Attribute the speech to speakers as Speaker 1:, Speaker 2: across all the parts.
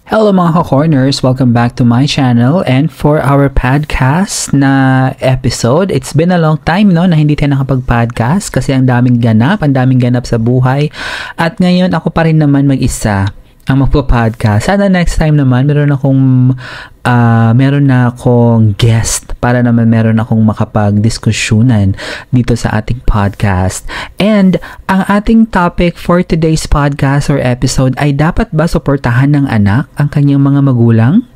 Speaker 1: Hello mga ka-corners! Welcome back to my channel and for our podcast na episode. It's been a long time na hindi tayo nakapag-podcast kasi ang daming ganap sa buhay. At ngayon ako pa rin naman mag-isa ang magpo-podcast. Sana next time naman meron na akong guest para naman meron akong makapag-diskusyonan dito sa ating podcast. And ang ating topic for today's podcast or episode ay dapat ba suportahan ng anak ang kanyang mga magulang?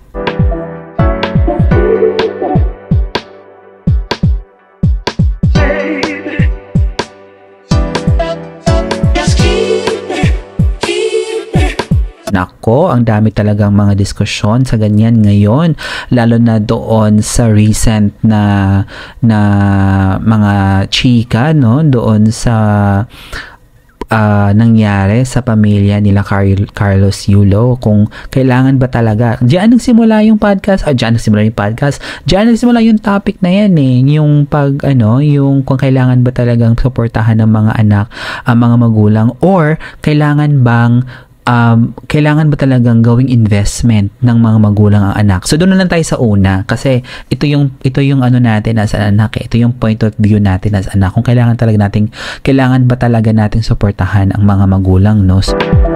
Speaker 1: Nako, ang dami talagang mga diskusyon sa ganyan ngayon, lalo na doon sa recent na mga chika, no, doon sa nangyari sa pamilya nila Carlos Yulo, kung kailangan ba talaga. Diyan nagsimula yung topic na yan yung yung kung kailangan ba talagang suportahan ng mga anak ang mga magulang, or kailangan ba talagang gawing investment ng mga magulang ang anak. So doon na lang tayo sa una kasi ito yung ano natin as anak, ito yung point of view natin as anak, kung kailangan ba talaga nating suportahan ang mga magulang, no?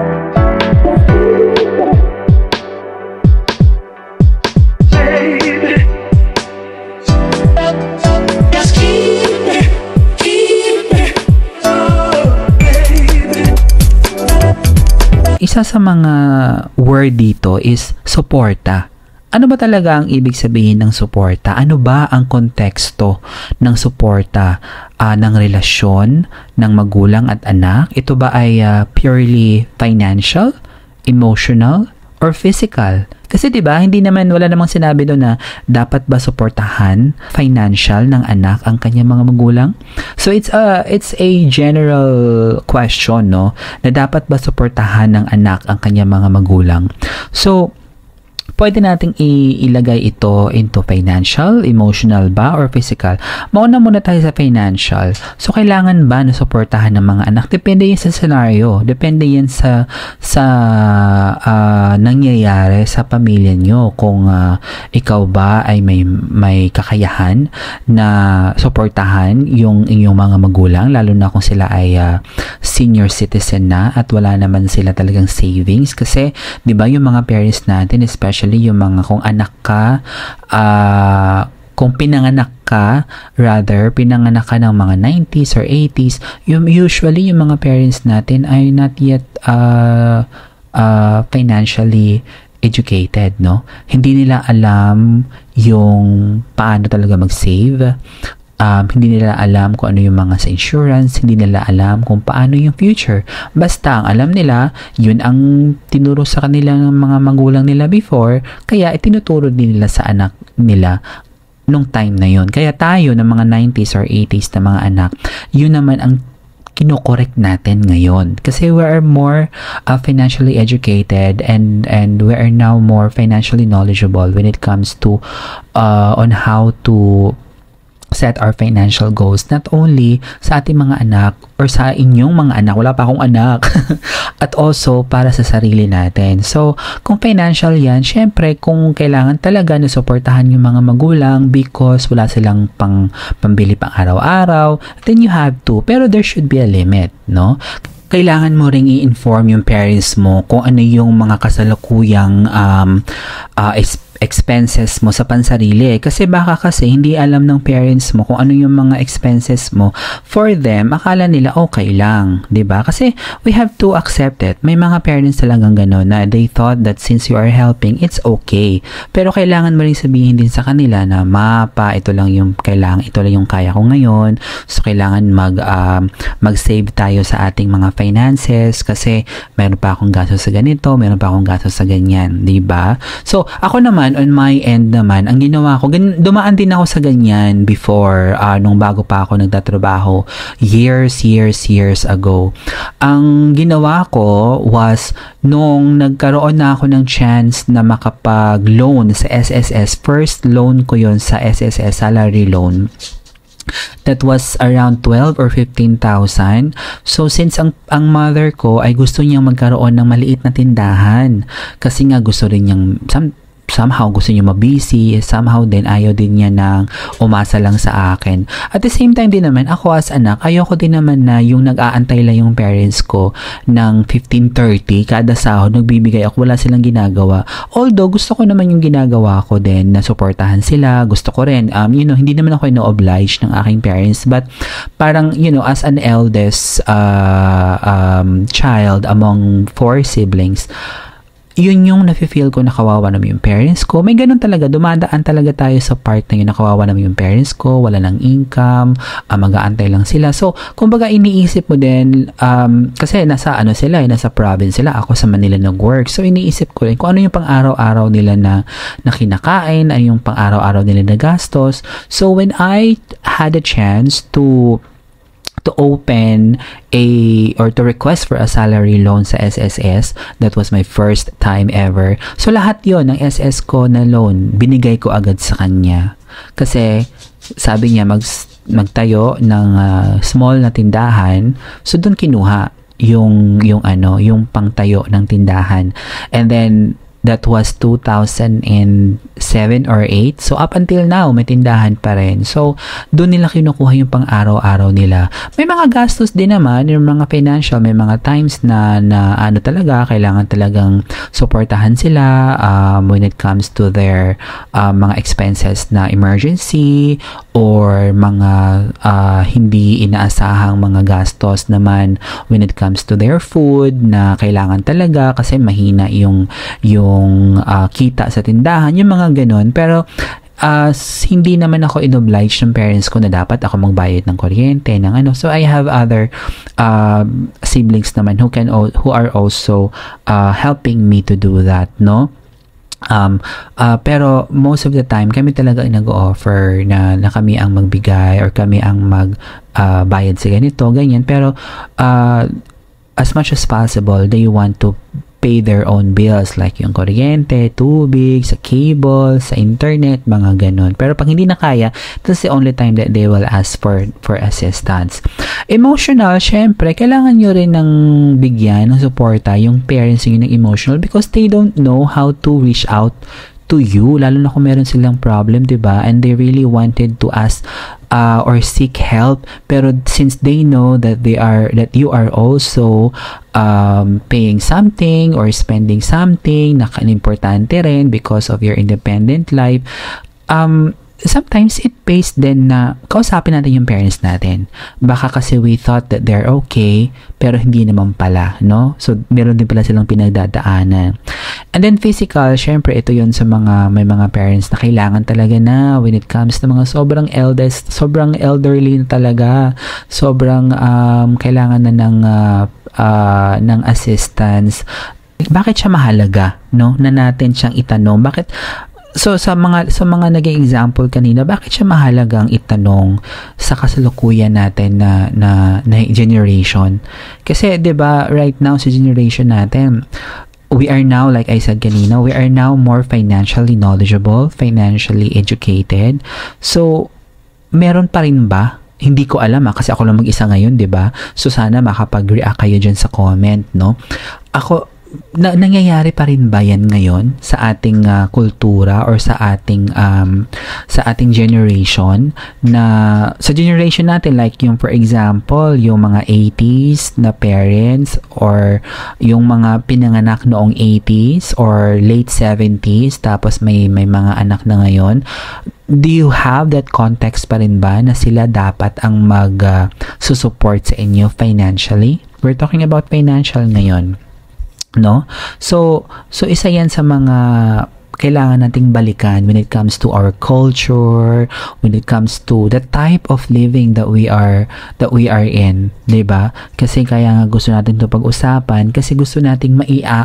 Speaker 1: Isa sa mga word dito is suporta. Ano ba talaga ang ibig sabihin ng suporta? Ano ba ang konteksto ng suporta ng relasyon ng magulang at anak? Ito ba ay purely financial, emotional, or physical? Kasi 'di ba, wala namang sinabi doon na dapat ba suportahan financial ng anak ang kanyang mga magulang. So it's a general question, no, na dapat ba suportahan ng anak ang kanyang mga magulang. So pwede nating ilagay ito into financial, emotional ba, or physical. Mauna muna tayo sa financial. So, kailangan ba na suportahan ng mga anak? Depende yan sa scenario. Depende yan sa nangyayari sa pamilya nyo. Kung ikaw ba ay may kakayahan na suportahan yung inyong mga magulang, lalo na kung sila ay senior citizen na at wala naman sila talagang savings. Kasi, di ba, yung mga parents natin, especially yung mga kung pinanganak ka ng mga 90s or 80s, usually yung mga parents natin ay not yet financially educated, no? Hindi nila alam yung paano talaga mag-save. Hindi nila alam kung ano yung mga sa insurance, hindi nila alam kung paano yung future. Basta ang alam nila, yun ang tinuro sa kanila ng mga magulang nila before, kaya itinuturo din nila sa anak nila nung time na yun. Kaya tayo ng mga 90s or 80s na mga anak, yun naman ang kinokorek natin ngayon. Kasi we are more financially educated and we are now more financially knowledgeable when it comes to on how to set our financial goals, not only sa ating mga anak or sa inyong mga anak, wala pa akong anak, at also para sa sarili natin. So, kung financial yan, syempre, kung kailangan talaga na suportahan yung mga magulang because wala silang pambili pang araw-araw, then you have to. Pero there should be a limit, no? Kailangan mo ring i-inform yung parents mo kung ano yung mga kasalukuyang expenses mo sa pansarili. Kasi baka hindi alam ng parents mo kung ano yung mga expenses mo. For them, akala nila okay lang, 'di ba? Kasi we have to accept it. May mga parents talagang gano'n na they thought that since you are helping, it's okay. Pero kailangan mo rin sabihin din sa kanila na ito lang yung kaya ko ngayon. So kailangan mag-save tayo sa ating mga finances kasi meron pa akong gastos sa ganito, meron pa akong gastos sa ganyan, 'di ba? So ako naman, on my end naman, ang ginawa ko, dumaan din ako sa ganyan before, nung bago pa ako nagtatrabaho, years ago. Ang ginawa ko was, nung nagkaroon na ako ng chance na makapag-loan sa SSS, first loan ko yon sa SSS, salary loan. that was around 12 or 15,000. So since ang mother ko ay gusto niyang magkaroon ng maliit na tindahan kasi nga gusto rin niyang somehow gusto niya mabisi, somehow din ayaw din niya nang umasa lang sa akin. At the same time din naman, ako as anak, ayoko din naman na yung nag-aantay lang yung parents ko ng 15-30, kada sahod, nagbibigay ako, wala silang ginagawa. Although, gusto ko naman yung ginagawa ko din, na suportahan sila, gusto ko rin, hindi naman ako ino-oblige ng aking parents, but parang, as an eldest child among 4 siblings, yun yung nafe-feel ko na kawawa naman yung parents ko. May ganun talaga, dumadaan talaga tayo sa part na yun na kawawa naman yung parents ko, wala ng income, mag-aantay lang sila. So, kumbaga iniisip mo din, kasi nasa nasa province sila, ako sa Manila nag-work. So, iniisip ko rin kung ano yung pang-araw-araw nila na kinakain, ano yung pang-araw-araw nila na gastos. So, when I had a chance to open or to request for a salary loan sa SSS, that was my first time ever. So lahat yon ng SS ko na loan, binigay ko agad sa kanya. Kasi sabi niya magtayo ng small na tindahan, so doon kinuha yung pangtayo ng tindahan. And then that was 2007 or 8. So, up until now, may tindahan pa rin. So, doon nila kinukuha yung pang-araw-araw nila. May mga gastos din naman, yung mga financial, may mga times na talaga, kailangan talagang suportahan sila when it comes to their mga expenses na emergency or mga hindi inaasahang mga gastos naman when it comes to their food na kailangan talaga kasi mahina yung kita sa tindahan, yung mga ganun. Pero hindi naman ako inoblige ng parents ko na dapat ako magbayad ng kuryente, ng ano. So I have other siblings naman who are also helping me to do that, no? Pero most of the time kami talaga ay nag-offer na kami ang magbigay or kami ang magbayad sa ganito, ganyan. Pero as much as possible, they want to pay their own bills like yung kuryente, tubig, sa cable, sa internet, mga ganun. Pero pag hindi na kaya, that's the only time that they will ask for assistance. Emotional, syempre, kailangan nyo rin ng bigyan, ng suporta, yung parents yung emotional because they don't know how to reach out to you, lalo na kung meron silang problem, diba? And they really wanted to ask or seek help, pero since they know that you are also paying something or spending something na importante rin because of your independent life, sometimes it pays din na kausapin natin yung parents natin. Baka kasi we thought that they're okay, pero hindi naman pala, no? So, meron din pala silang pinagdadaanan. And then physical, syempre, ito yun sa may mga parents na kailangan talaga na when it comes to mga sobrang elderly na talaga, sobrang kailangan na ng assistance. Bakit siya mahalaga, no? Na natin siyang itanong. Bakit? So sa mga naging example kanina, bakit siya mahalagang itanong sa kasalukuyan natin na generation? Kasi 'di ba right now sa generation natin, we are now, like I said kanina, we are now more financially knowledgeable, financially educated. So meron pa rin ba? Hindi ko alam kasi ako lang mag-isa ngayon, 'di ba? So sana makapag-react kayo diyan sa comment, no? Nangyayari pa rin ba yan ngayon sa ating kultura or sa ating generation, na sa generation natin, like yung for example yung mga 80s na parents or yung mga pinanganak noong 80s or late 70s tapos may mga anak na ngayon, do you have that context pa rin ba na sila dapat ang susupport sa inyo financially? We're talking about financial ngayon, no? So isa yan sa mga kailangan nating balikan when it comes to our culture, when it comes to the type of living that we are in, 'di ba? Kasi kaya nga gusto natin 'to pag-usapan kasi gusto nating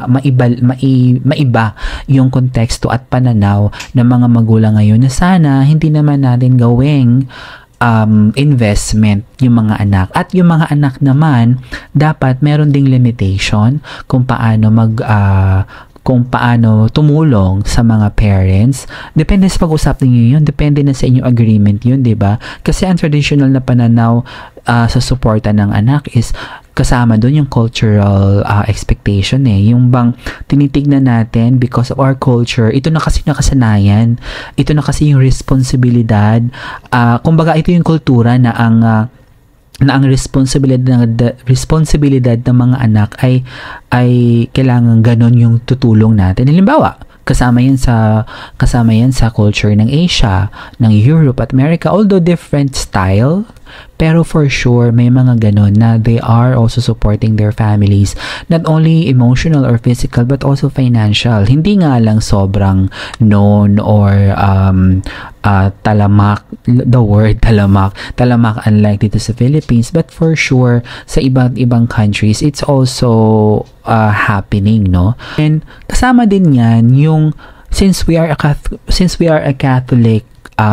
Speaker 1: maiba yung konteksto at pananaw ng mga magulang ngayon na sana hindi naman natin gawing investment yung mga anak. At yung mga anak naman, dapat meron ding limitation kung paano kung paano tumulong sa mga parents. Depende sa pag-usap niyo yun. Depende na sa inyong agreement yun, di ba? Kasi ang traditional na pananaw sa suporta ng anak is kasama doon yung cultural expectation yung bang tinitignan natin because of our culture, ito na kasi nakasanayan, ito na kasi yung responsibilidad, kumbaga ito yung kultura na ang responsibilidad ng mga anak ay kailangan ganon yung tutulong natin. Halimbawa, kasama yan sa culture ng Asia, ng Europe at America, although different style, pero for sure may mga ganon na they are also supporting their families, not only emotional or physical but also financial. Hindi nga lang sobrang known or talamak, the word talamak unlike dito sa Philippines, but for sure sa ibang countries it's also happening, no? And kasama din yan yung since we are a Catholic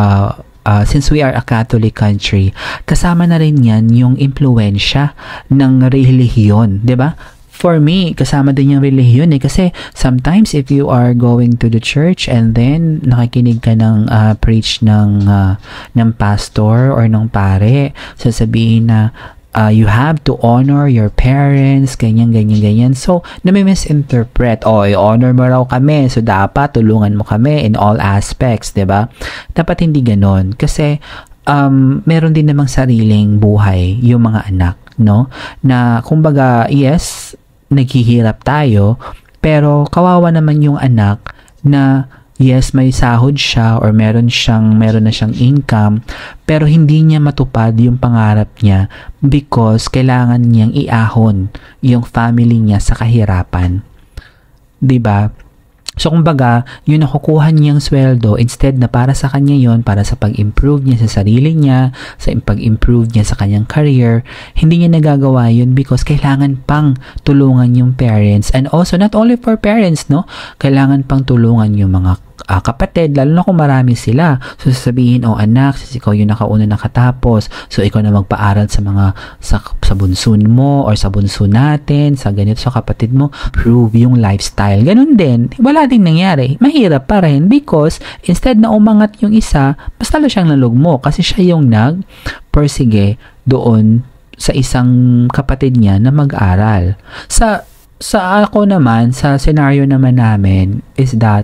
Speaker 1: country, kasama na rin yan yung impluwensya ng relihiyon, 'di ba? For me, kasama din yung relihiyon kasi sometimes if you are going to the church and then nakikinig ka ng preach ng pastor or ng pare, sasabihin na you have to honor your parents, ganyan. So, nami-misinterpret, i-honor mo raw kami, so dapat tulungan mo kami in all aspects, 'di ba? Dapat hindi ganon kasi meron din namang sariling buhay yung mga anak, no? Na kumbaga, yes, naghihirap tayo, pero kawawa naman yung anak na yes, may sahod siya or meron na siyang income, pero hindi niya matupad yung pangarap niya because kailangan niyang iahon yung family niya sa kahirapan. 'Di ba? So, kumbaga, yung nakukuha niyang sweldo, instead na para sa kanya yon, para sa pag-improve niya sa sarili niya, sa pag-improve niya sa kanyang career, hindi niya nagagawa yun because kailangan pang tulungan yung parents. And also, not only for parents, no? Kailangan pang tulungan yung mga kapatid, lalo na kung marami sila. So, sasabihin, anak, ikaw yung nakauna nakatapos. So, ikaw na magpaaral sa bunso mo or sa bunso natin, sa ganito sa kapatid mo, prove yung lifestyle. Ganun din. Wala ding nangyari. Mahirap pa rin because instead na umangat yung isa, mas talo siyang nalugmo kasi siya yung nag-persige doon sa isang kapatid niya na mag-aral. Sa ako naman, sa scenario naman namin is that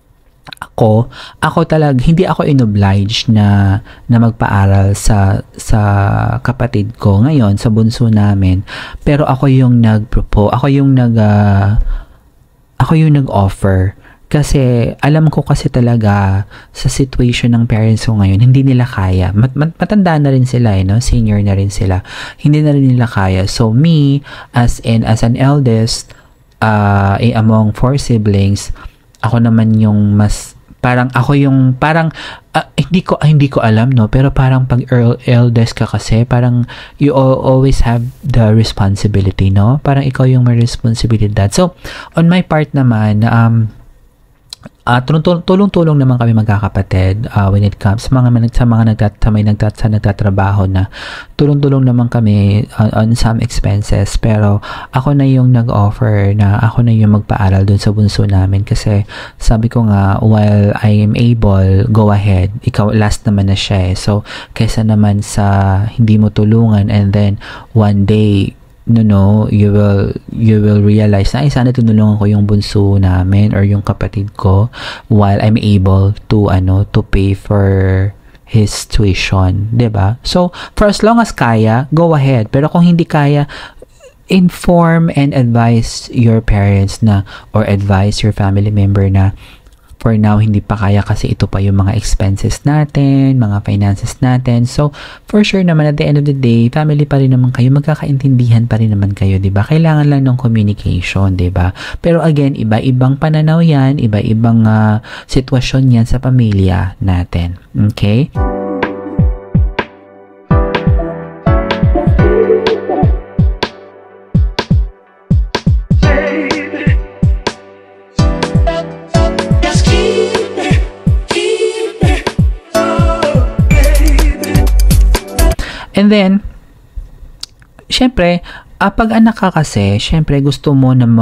Speaker 1: ako talaga hindi ako inobliged na magpaaral sa kapatid ko ngayon, sa bunso namin, pero ako yung nag-offer kasi alam ko kasi talaga sa situation ng parents ko ngayon, hindi nila kaya. Matanda na rin sila, no? Senior na rin sila. Hindi na rin nila kaya. So me as an eldest among 4 siblings, ako naman yung mas hindi ko alam, no, pero parang pag eldest ka kasi parang you always have the responsibility, no, parang ikaw yung may responsibilidad. So on my part naman, tulong-tulong naman kami magkakapatid when it comes sa mga nagtatrabaho na tulong-tulong naman kami on some expenses, pero ako na yung nag-offer na ako na yung magpaaral dun sa bunso namin kasi sabi ko nga, while I am able, go ahead, ikaw last naman na siya so kaysa naman sa hindi mo tulungan and then one day you will realize na sana tinulungan ko yung bunso namin or yung kapatid ko while I'm able to pay for his tuition, 'di ba? So for as long as kaya, go ahead, pero kung hindi kaya, inform and advise your parents or advise your family member na for now, hindi pa kaya kasi ito pa yung mga expenses natin, mga finances natin. So, for sure naman, at the end of the day, family pa rin naman kayo, magkakaintindihan pa rin naman kayo, diba? Kailangan lang ng communication, diba? Pero again, iba-ibang pananaw yan, iba-ibang sitwasyon yan sa pamilya natin. Okay? And then, syempre, Pag anak ka kasi, syempre gusto mo na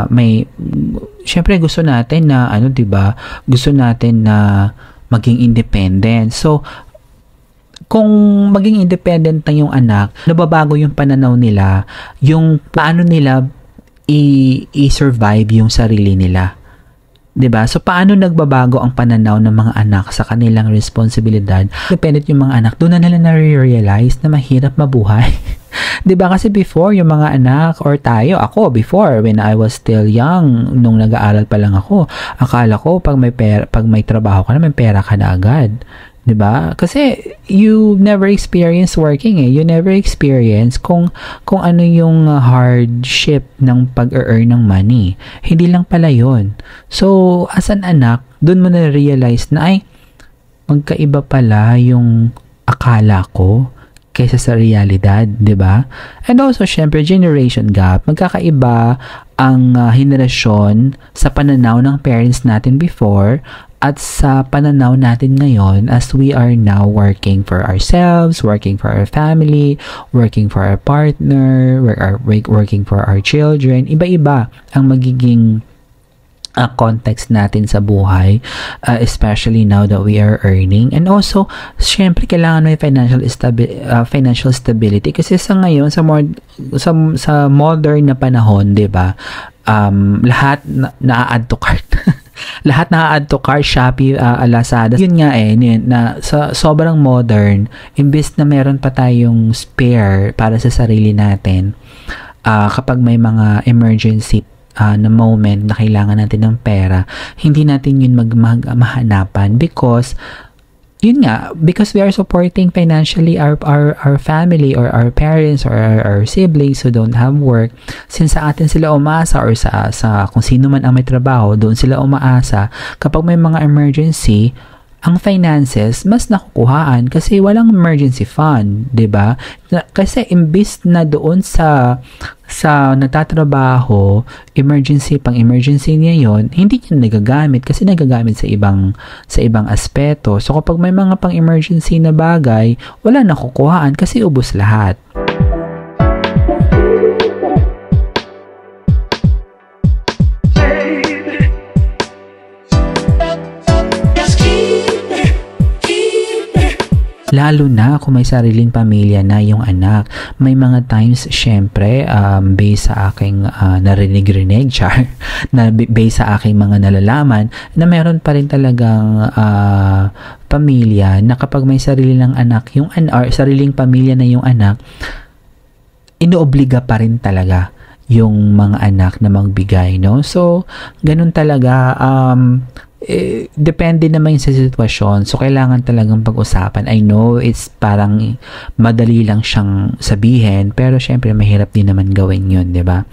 Speaker 1: syempre gusto natin na, 'di ba? Gusto natin na maging independent. So, kung maging independent na yung anak, nababago yung pananaw nila, yung paano nila i-survive yung sarili nila. 'Di ba? So, paano nagbabago ang pananaw ng mga anak sa kanilang responsibilidad? Dependent yung mga anak, doon na nila na-realize na mahirap mabuhay. 'Di ba? Kasi before, yung mga anak or ako before, when I was still young, nung nag-aaral pa lang ako, akala ko pag may trabaho ka na, may pera ka na agad. 'Di ba? Kasi you never experience working eh. You never experience kung ano yung hardship ng pag-earn ng money. Hindi lang pala 'yon. So, as an anak, doon mo na realize na magkaiba pala yung akala ko kaysa sa realidad, 'di ba? And also, syempre, generation gap. Magkakaiba ang henerasyon sa pananaw ng parents natin before at sa pananaw natin ngayon as we are now working for ourselves, working for our family, working for our partner, working for our children. Iba-iba ang magiging context natin sa buhay, especially now that we are earning. And also, syempre, kailangan may financial stability kasi sa ngayon, sa modern na panahon, 'di ba? Lahat na-add to cart. Lahat na-add to cart, Shopee, Lazada. Yun nga na sa sobrang modern, imbes na meron pa tayong spare para sa sarili natin, kapag may mga emergency na moment na kailangan natin ng pera, hindi natin yun mahanapan because we are supporting financially our family or our parents or our siblings who don't have work. Since sa atin sila umaasa or sa kung sino man ang may trabaho, doon sila umaasa. Kapag may mga emergency, ang finances mas nakukuhaan kasi walang emergency fund, 'di ba? Kasi imbis na doon sa nagtatrabaho, pang-emergency niya 'yon, hindi niya nagagamit kasi nagagamit sa ibang aspeto. So kapag may mga pang-emergency na bagay, wala nakukuhaan kasi ubos lahat. Lalo na kung may sariling pamilya na yung anak. May mga times, syempre, based sa aking narinig-rinig, based sa aking mga nalalaman, na meron pa rin talagang pamilya na kapag may sariling anak, or sariling pamilya na yung anak, inoobliga pa rin talaga yung mga anak na magbigay, no? So, ganun talaga, depende naman sa sitwasyon. So, kailangan talagang pag-usapan. I know it's parang madali lang siyang sabihin, pero syempre mahirap din naman gawin yun, di ba?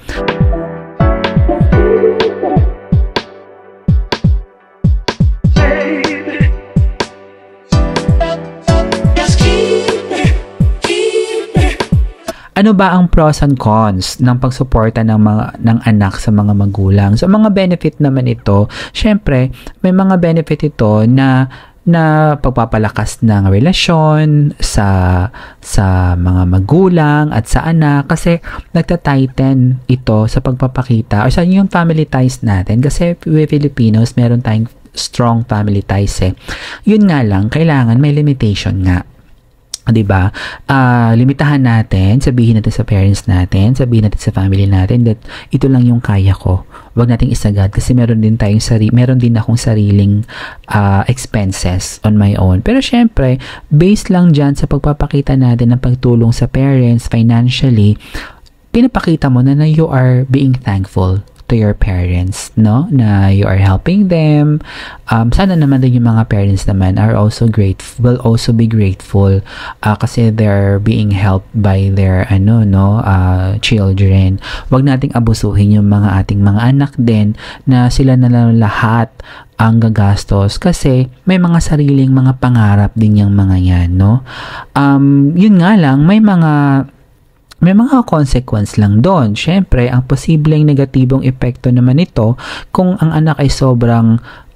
Speaker 1: Ano ba ang pros and cons ng pagsuporta ng anak sa mga magulang? So, mga benefit naman ito, syempre, may mga benefit ito na pagpapalakas ng relasyon sa mga magulang at sa anak kasi nagtatighten ito sa pagpapakita o sa yung family ties natin kasi we Filipinos meron tayong strong family ties Yun nga lang, kailangan may limitation nga. 'Di ba? Limitahan natin, sabihin natin sa parents natin, sabihin natin sa family natin that ito lang yung kaya ko. Huwag nating isagad kasi meron din akong sariling expenses on my own. Pero syempre, based lang diyan sa pagpapakita natin ng pagtulong sa parents financially, pinapakita mo na you are being thankful to your parents, no? Na you are helping them. Sana naman din yung mga parents naman will also be grateful kasi they're being helped by their children. Wag nating abusuhin yung mga ating mga anak din na sila na lang lahat ang gagastos kasi may mga sariling mga pangarap din yung mga yan, no? Yun nga lang, may mga consequence lang doon. Syempre, ang posibleng negatibong epekto naman ito kung ang anak ay sobrang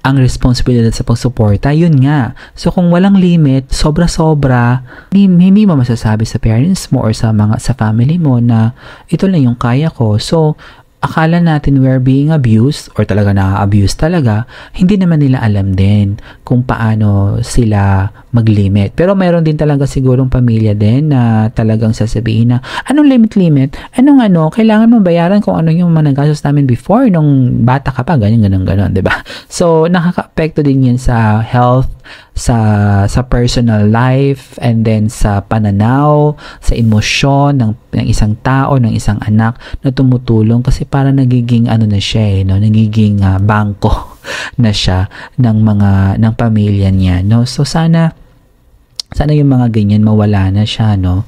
Speaker 1: ang responsibilidad sa pagsuporta, yun nga. So, kung walang limit, sobra-sobra, hindi mo masasabi sa parents mo or sa family mo na ito lang yung kaya ko. So, akala natin we're being abused or talaga na-abuse talaga, hindi naman nila alam din kung paano sila mag-limit. Pero mayroon din talaga sigurong pamilya din na talagang sasabihin na, anong limit? Kailangan mo bayaran kung ano yung mga nagastos namin before nung bata ka pa, ganyan, diba? So, nakaka-apekto din yan sa health, sa personal life, and then sa pananaw, sa emosyon ng isang tao, ng isang anak na tumutulong kasi para nagiging na siya nagiging bangko na siya ng pamilya niya, no? So sana yung mga ganyan mawala na siya, no,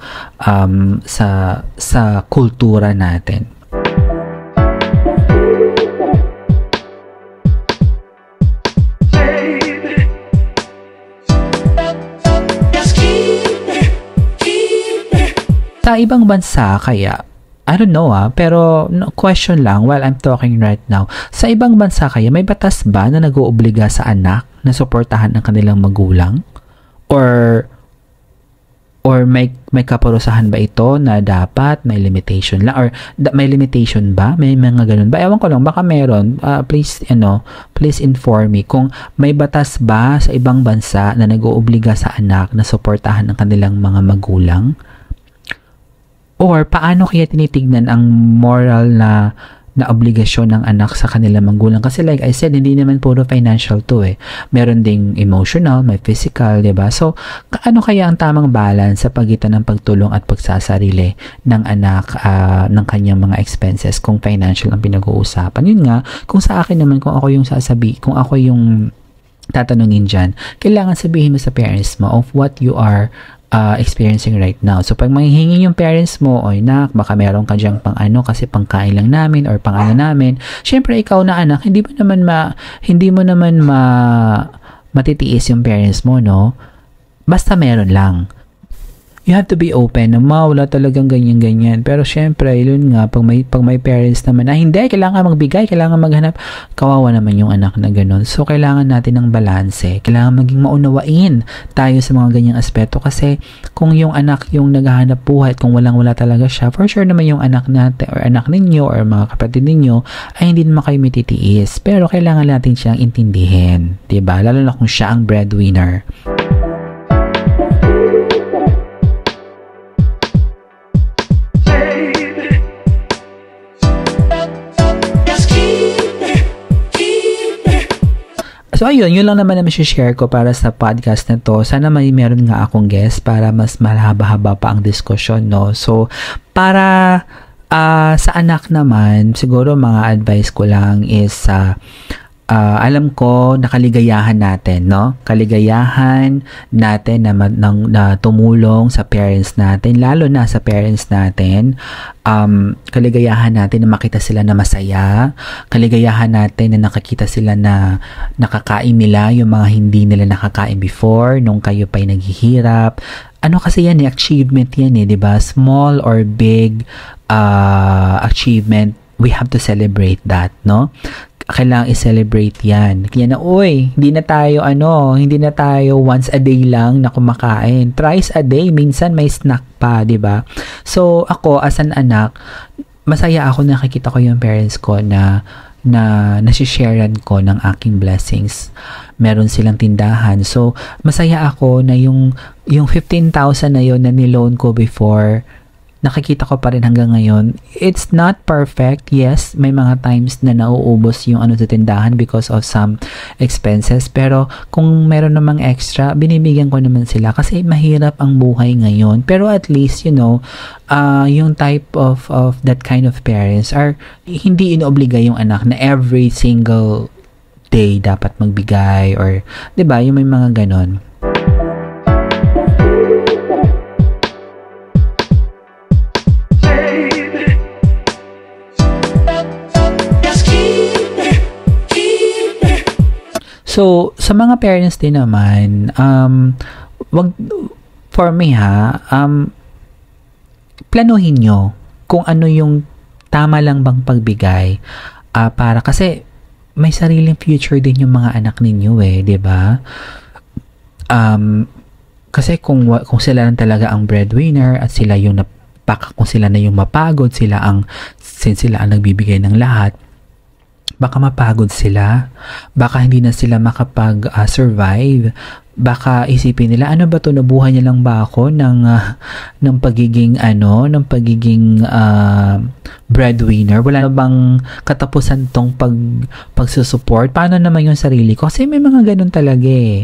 Speaker 1: sa kultura natin. Sa ibang bansa kaya, I don't know pero question lang while I'm talking right now, sa ibang bansa kaya may batas ba na nag-oobliga sa anak na suportahan ang kanilang magulang? Or may kaparusahan ba ito na dapat may limitation lang, or may limitation ba? May mga ganun ba? Ewan ko lang, baka meron. Please inform me kung may batas ba sa ibang bansa na nag-oobliga sa anak na suportahan ang kanilang mga magulang? Or paano kaya tinitignan ang moral na obligasyon ng anak sa kanilang magulang? Kasi like I said, hindi naman puro financial to Meron ding emotional, may physical, diba? So, ano kaya ang tamang balance sa pagitan ng pagtulong at pagsasarili ng anak ng kanyang mga expenses kung financial ang pinag-uusapan? Yun nga, kung sa akin naman, kung ako yung tatanungin dyan, kailangan sabihin mo sa parents mo of what you are experiencing right now. So, pag manghihingi yung parents mo, nak, baka meron ka dyang kasi pangkain lang namin or namin, syempre ikaw na anak, hindi mo naman matitiis yung parents mo, no? Basta meron lang. You have to be open na wala talagang ganyan-ganyan. Pero syempre, yun nga, pag may parents naman na hindi, kailangan magbigay, kailangan maghanap, kawawa naman yung anak na ganun. So, kailangan natin ng balanse. Kailangan maging maunawain tayo sa mga ganyang aspeto kasi kung yung anak yung naghahanap buhay at kung walang-wala talaga siya, for sure naman yung anak natin or anak ninyo or mga kapatid ninyo ay hindi naman kayo matitiis. Pero kailangan natin siyang intindihin. Diba? Lalo na kung siya ang breadwinner. So, ayun, yun lang naman na share ko para sa podcast na to. Sana meron nga akong guest para mas mahaba-haba pa ang diskusyon, no? So, para sa anak naman, siguro mga advice ko lang is alam ko na kaligayahan natin, no? Kaligayahan natin na tumulong sa parents natin, lalo na sa parents natin. Kaligayahan natin na makita sila na masaya. Kaligayahan natin na nakakita sila na nakakain nila yung mga hindi nila nakakain before nung kayo pa'y naghihirap. Ano kasi yan achievement yan diba? Small or big achievement, we have to celebrate that, no? Kailangang i-celebrate yan. Kaya na, hindi na tayo once a day lang na kumakain. Thrice a day, minsan may snack pa, di ba? So, ako, as an anak, masaya ako na nakikita ko yung parents ko na nasisharean ko ng aking blessings. Meron silang tindahan. So, masaya ako na yung 15,000 na yun na niloan ko before, nakikita ko pa rin hanggang ngayon. It's not perfect. Yes, may mga times na nauubos yung sa tindahan because of some expenses. Pero kung meron namang extra, binibigyan ko naman sila kasi mahirap ang buhay ngayon. Pero at least, yung type of that kind of parents are hindi inobliga yung anak na every single day dapat magbigay or, 'di ba, yung may mga ganon. So, sa mga parents din naman, for me planuhin nyo kung ano yung tama lang bang pagbigay para kasi may sariling future din yung mga anak ninyo eh, 'di ba? Kasi kung sila lang talaga ang breadwinner at sila yung kung sila na yung mapagod, since sila ang nagbibigay ng lahat, baka mapagod sila, baka hindi na sila makapag-survive, baka isipin nila, ano ba to, nabuhay niya lang ba ako ng pagiging breadwinner, wala na bang katapusan tong pagsusupport, paano naman yung sarili ko, kasi may mga ganun talaga eh.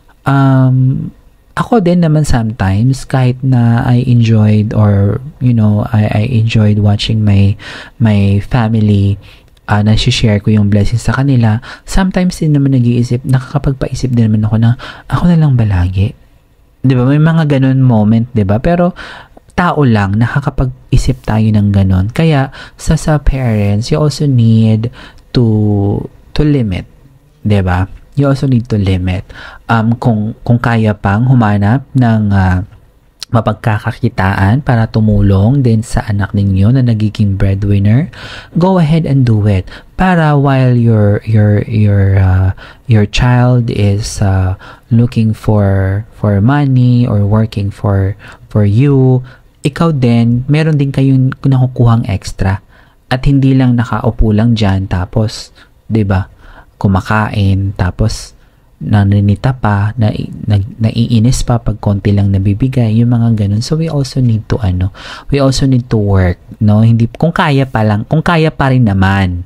Speaker 1: Ako din naman sometimes, kahit na I enjoyed or I enjoyed watching my family, na-share ko yung blessings sa kanila, sometimes din naman nakakapagpaisip din naman ako na ako na lang ba lagi? 'Di ba? May mga ganun moment, 'di ba? Pero tao lang, nakakapag-isip tayo ng ganun. Kaya sa parents, you also need to limit, 'di ba? You also need to limit. Kung kaya pang humanap ng mapagkakakitaan para tumulong din sa anak ninyo na nagiging breadwinner, go ahead and do it. Para while your child is looking for money or working for you, ikaw din meron din kayong nakukuhang extra. At hindi lang nakaupo lang diyan tapos 'di ba? Kumakain, tapos naninita pa, naiinis pa pag konti lang nabibigay, yung mga ganun. So we also need to work, no? Hindi, kung kaya pa rin naman.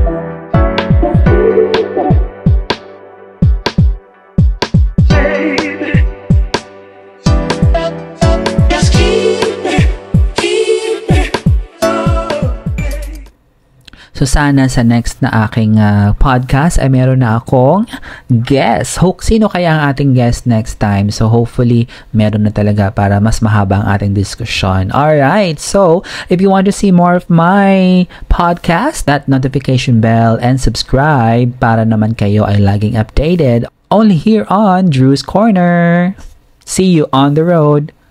Speaker 1: So sana sa next na aking podcast ay meron na akong guest. Sino kaya ang ating guest next time? So hopefully meron na talaga para mas mahaba ang ating discussion. Alright, so if you want to see more of my podcast, that notification bell and subscribe para naman kayo ay laging updated only here on Drew's Corner. See you on the road.